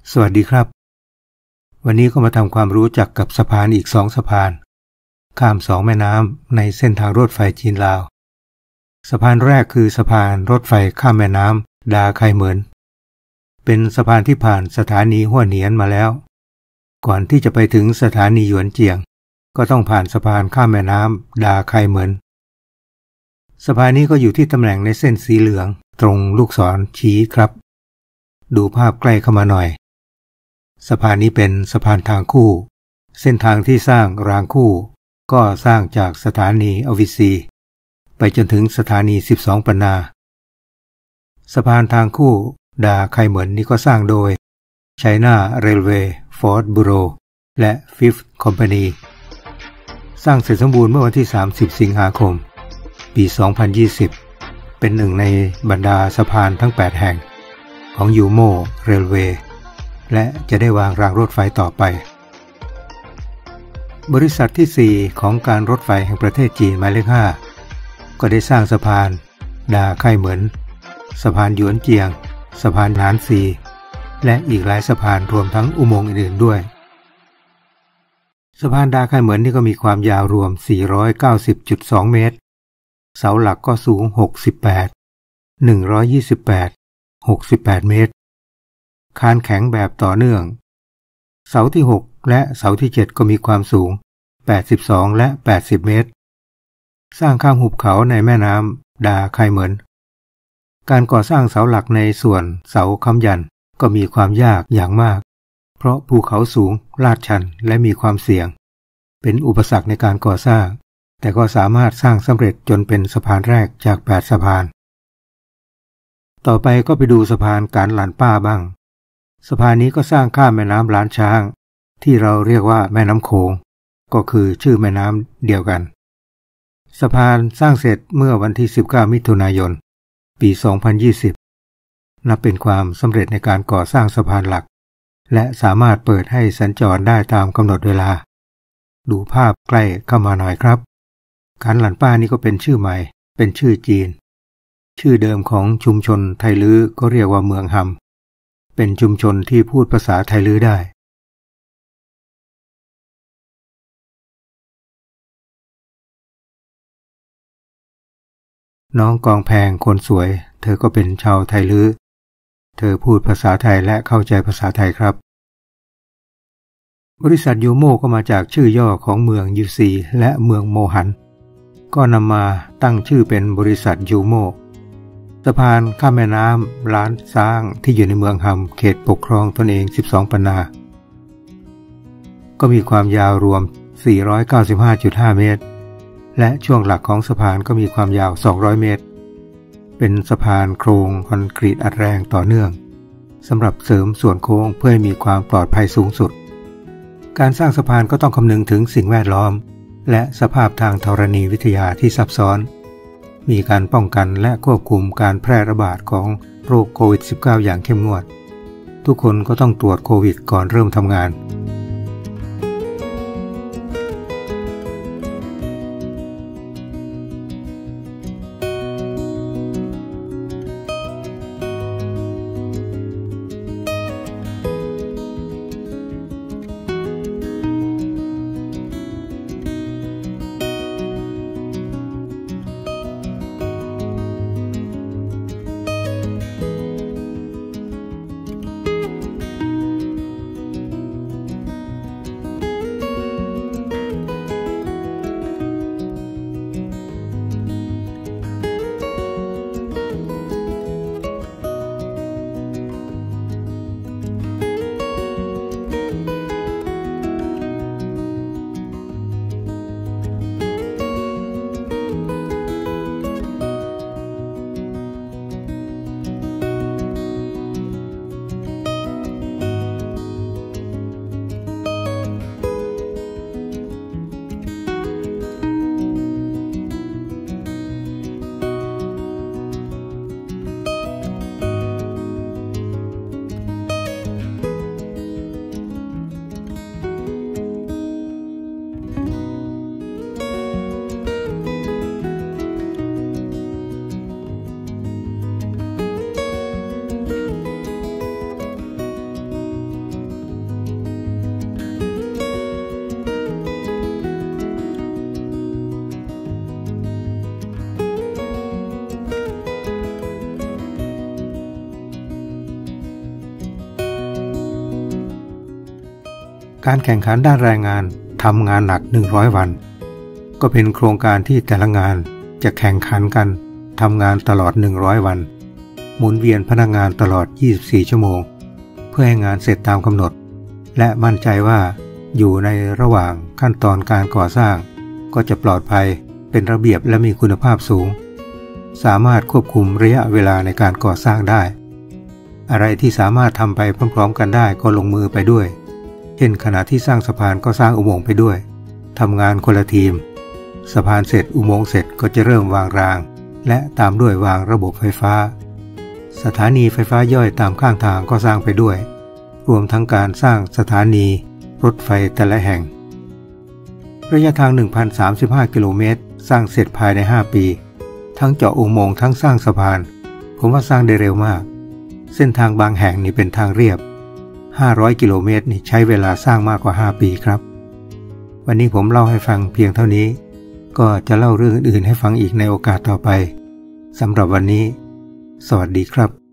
สวัสดีครับวันนี้ก็มาทำความรู้จักกับสะพานอีก2สะพานข้าม2แม่น้ำในเส้นทางรถไฟจีนลาวสะพานแรกคือสะพานรถไฟข้ามแม่น้ำดาไคเหมินเป็นสะพานที่ผ่านสถานีฮั่วเหนียนมาแล้วก่อนที่จะไปถึงสถานีหยวนเจียงก็ต้องผ่านสะพานข้ามแม่น้ำดาไคเหมินสะพานนี้ก็อยู่ที่ตำแหน่งในเส้นสีเหลืองตรงลูกศรชี้ครับดูภาพใกล้เข้ามาหน่อยสะพานนี้เป็นสะพานทางคู่เส้นทางที่สร้างรางคู่ก็สร้างจากสถานีอวิซีไปจนถึงสถานี12ปันนาสะพานทางคู่ดาไคเหมินนี้ก็สร้างโดย China Railway Ford Bureau และ Fifth Company สร้างเสร็จสมบูรณ์เมื่อวันที่30สิงหาคมปี2020เป็นหนึ่งในบรรดาสะพานทั้ง8แห่งของยูโมเรลเวย์และจะได้วางรางรถไฟต่อไปบริษัทที่4ของการรถไฟแห่งประเทศจีนหมายเลข5ก็ได้สร้างสะพานดาไคเหมินสะพานหยวนเจียงสะพานหนานซีและอีกหลายสะพานรวมทั้งอุโมงค์อื่นๆด้วยสะพานดาไคเหมินนี่ก็มีความยาวรวม 490.2 เมตรเสาหลักก็สูง68 128 68 เมตรคานแข็งแบบต่อเนื่องเสาที่6และเสาที่7ก็มีความสูง82และ80เมตรสร้างข้ามหุบเขาในแม่น้ำดาไคเหมินการก่อสร้างเสาหลักในส่วนเสาค้ำยันก็มีความยากอย่างมากเพราะภูเขาสูงลาดชันและมีความเสี่ยงเป็นอุปสรรคในการก่อสร้างแต่ก็สามารถสร้างสำเร็จจนเป็นสะพานแรกจาก8สะพานต่อไปก็ไปดูสะพานการหลันป้าบ้างสะพานนี้ก็สร้างข้ามแม่น้ำล้านช้างที่เราเรียกว่าแม่น้ำโขงก็คือชื่อแม่น้ำเดียวกันสะพานสร้างเสร็จเมื่อวันที่19มิถุนายนปี2020นับเป็นความสำเร็จในการก่อสร้างสะพานหลักและสามารถเปิดให้สัญจรได้ตามกำหนดเวลาดูภาพใกล้เข้ามาหน่อยครับการหลันป้านี่ก็เป็นชื่อใหม่เป็นชื่อจีนชื่อเดิมของชุมชนไทลื้อก็เรียกว่าเมืองฮัมเป็นชุมชนที่พูดภาษาไทลื้อได้น้องกองแพงคนสวยเธอก็เป็นชาวไทลื้อเธอพูดภาษาไทยและเข้าใจภาษาไทยครับบริษัทยูโมก็มาจากชื่อย่อของเมืองยูซีและเมืองโมหันก็นำมาตั้งชื่อเป็นบริษัทยูโมสะพานข้ามแม่น้ำล้านช้างที่อยู่ในเมืองฮัมเขตปกครองตนเอง12ปันนาก็มีความยาวรวม 495.5 เมตรและช่วงหลักของสะพานก็มีความยาว200 เมตรเป็นสะพานโครงคอนกรีตอัดแรงต่อเนื่องสำหรับเสริมส่วนโค้งเพื่อให้มีความปลอดภัยสูงสุดการสร้างสะพานก็ต้องคำนึงถึงสิ่งแวดล้อมและสภาพทางธรณีวิทยาที่ซับซ้อนมีการป้องกันและควบคุมการแพร่ระบาดของโรคโควิด -19 อย่างเข้มงวดทุกคนก็ต้องตรวจโควิดก่อนเริ่มทำงานการแข่งขันด้านแรงงานทำงานหนัก100วันก็เป็นโครงการที่แต่ละงานจะแข่งขันกันทำงานตลอด100วันหมุนเวียนพนักงานตลอด24ชั่วโมงเพื่อให้งานเสร็จตามกำหนดและมั่นใจว่าอยู่ในระหว่างขั้นตอนการก่อสร้างก็จะปลอดภัยเป็นระเบียบและมีคุณภาพสูงสามารถควบคุมระยะเวลาในการก่อสร้างได้อะไรที่สามารถทำไปพร้อมๆกันได้ก็ลงมือไปด้วยเช่นขณะที่สร้างสะพานก็สร้างอุโมงค์ไปด้วยทำงานคนละทีมสะพานเสร็จอุโมงค์เสร็จก็จะเริ่มวางรางและตามด้วยวางระบบไฟฟ้าสถานีไฟฟ้าย่อยตามข้างทางก็สร้างไปด้วยรวมทั้งการสร้างสถานีรถไฟแต่ละแห่งระยะทาง 1,035 กิโลเมตรสร้างเสร็จภายใน5ปีทั้งเจาะอุโมงค์ทั้งสร้างสะพานผมว่าสร้างได้เร็วมากเส้นทางบางแห่งนี่เป็นทางเรียบ500กิโลเมตรนี่ใช้เวลาสร้างมากกว่า5ปีครับวันนี้ผมเล่าให้ฟังเพียงเท่านี้ก็จะเล่าเรื่องอื่นๆให้ฟังอีกในโอกาสต่อไปสำหรับวันนี้สวัสดีครับ